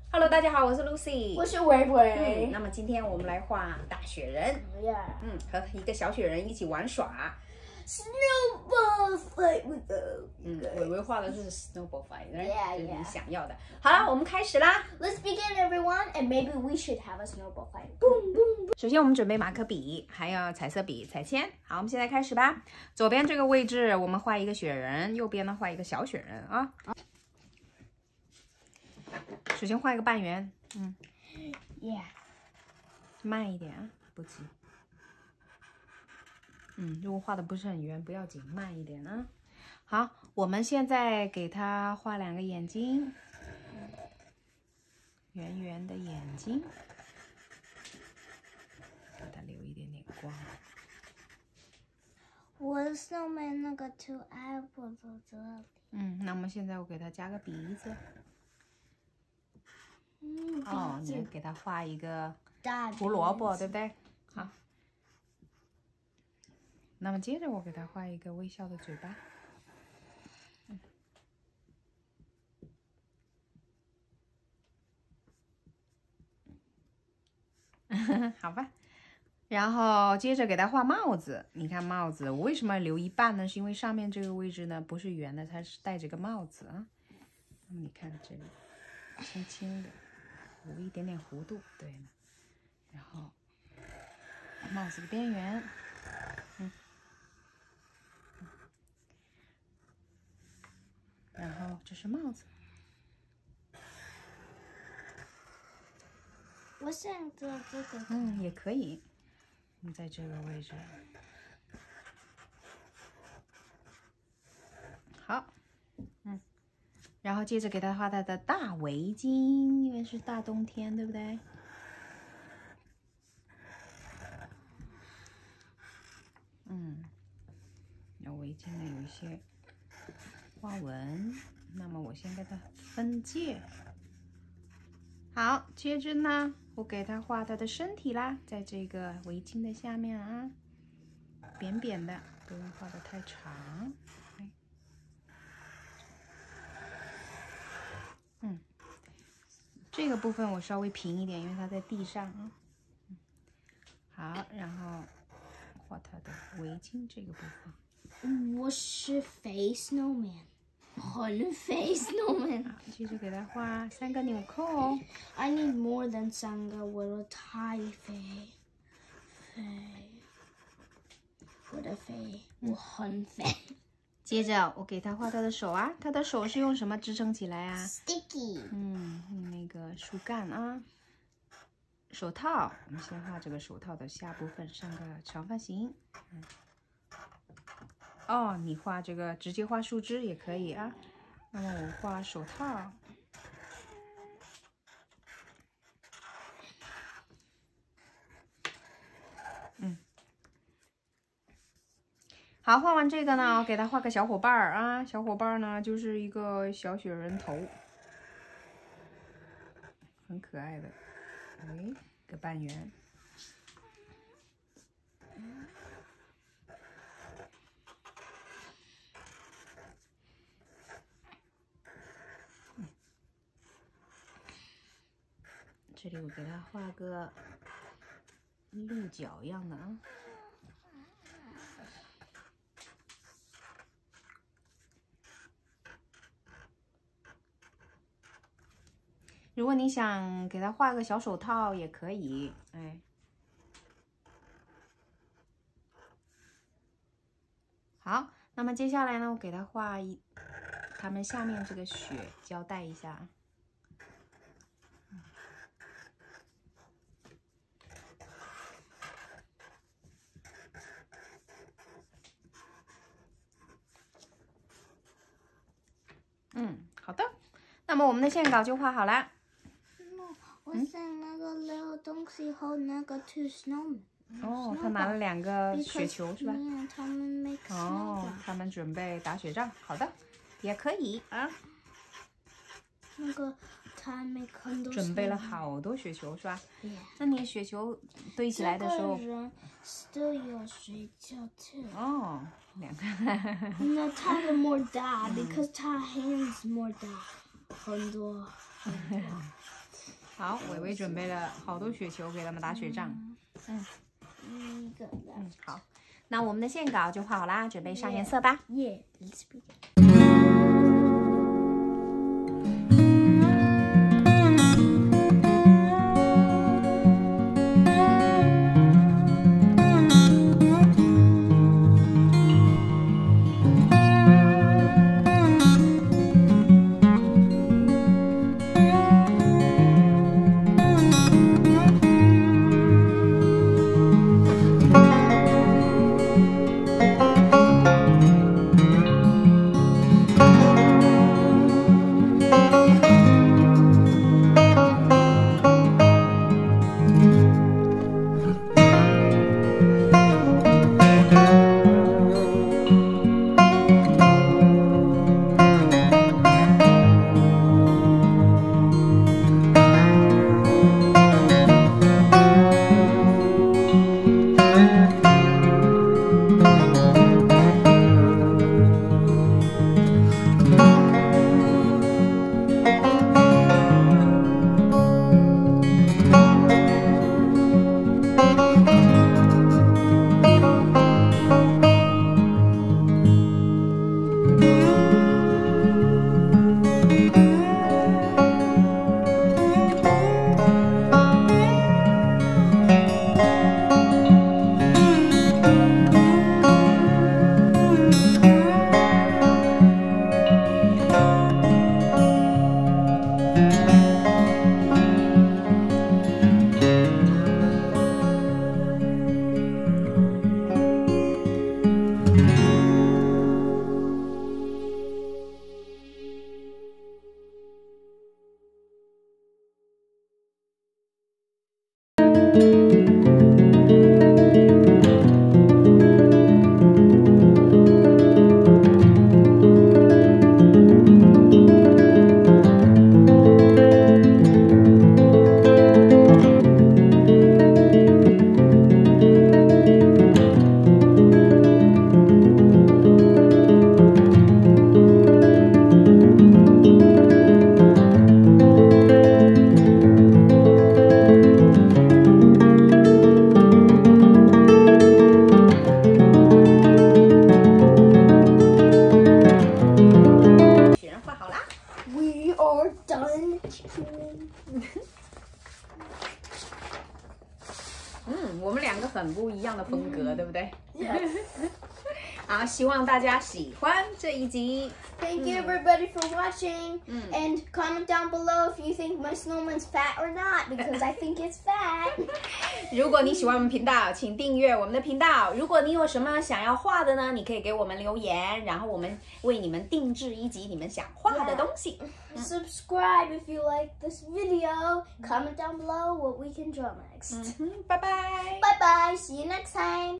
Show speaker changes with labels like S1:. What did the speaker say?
S1: Hello， 大家好，我是 Lucy，
S2: 我是维维。
S1: 那么今天我们来画大雪人，和一个小雪人一起玩耍。
S2: Snowball fight with the，
S1: 维维画的是 snowball fight，
S2: Yeah,
S1: 这是你想要的。好了，我们开始啦。
S2: Let's begin, everyone, and maybe we should have a snowball fight. Boom, boom.
S1: 首先，我们准备马克笔，还有彩色笔、彩铅。好，我们现在开始吧。左边这个位置我们画一个雪人，右边呢画一个小雪人啊。首先画一个半圆
S2: ，Yeah，
S1: 慢一点啊，不急。如果画的不是很圆，不要紧，慢一点啊。好，我们现在给它画两个眼睛，圆圆的眼睛，给它留一点点光。
S2: 我的 snowman 那个 two eyebrows 在这里。
S1: 那么现在我给它加个鼻子。你要给它画一个胡萝卜，对不对？好。那么接着我给它画一个微笑的嘴巴。好吧。然后接着给它画帽子。你看帽子，我为什么要留一半呢？是因为上面这个位置呢不是圆的，它是戴着个帽子啊。那么你看这里，轻轻的糊一点点弧度，对了。然后帽子的边缘，然后这是帽子。
S2: 我想做这个。
S1: 也可以。在这个位置。好。然后接着给他画他的大围巾，因为是大冬天，对不对？那围巾呢有一些花纹，那么我先给它分界。好，接着呢，我给它画它的身体啦，在这个围巾的下面啊，扁扁的，不用画得太长。这个部分我稍微平一点，因为它在地上啊。好，然后画它的围巾这个部分。
S2: 我是肥 snowman， 很肥 snowman。
S1: 好，接着给它画3个纽扣。
S2: I need more than 3个，我太肥。我的肥，我很肥。
S1: 接着我给他画他的手啊，他的手是用什么支撑起来啊
S2: ？Sticky。
S1: 用那个树干啊。手套，我们先画这个手套的下部分，上个长方形。你画这个直接画树枝也可以啊。那么我画手套。好，画完这个呢，我给它画个小伙伴儿啊。小伙伴儿呢，就是一个小雪人头，很可爱的。一个半圆。这里我给它画个鹿角一样的啊。如果你想给它画个小手套也可以，好，那么接下来呢，我给它画它们下面这个雪，交代一下。好的，那么我们的线稿就画好了。
S2: 我想那个留东西后那个 two snowmen。
S1: 他拿了2个雪球是吧？
S2: 他
S1: 们准备打雪仗。好的，也可以啊。
S2: 那个他们
S1: 准备了好多雪球是吧？那你雪球堆起来的时候，
S2: 这个人 still 有睡觉 too。
S1: 2个。
S2: 那他的 more 大 because 他 hands more 大，很多。
S1: 好，伟伟准备了好多雪球给他们打雪仗。好，那我们的线稿就画好啦，准备上颜色吧。
S2: Yeah, let's begin.
S1: 嗯，我们两个很不一样的风格，对不对？
S2: Yes.
S1: 好，希望大家喜欢这一集。
S2: Thank you everybody for watching. And comment down below if you think my snowman's fat or not, because I think it's fat.
S1: 如果你喜欢我们频道，请订阅我们的频道。如果你有什么想要画的呢，你可以给我们留言，然后我们为你们定制一集你们想画的东西。
S2: Subscribe if you like this video. Comment down below what we can draw next.
S1: 拜拜。
S2: Bye bye. See you next time.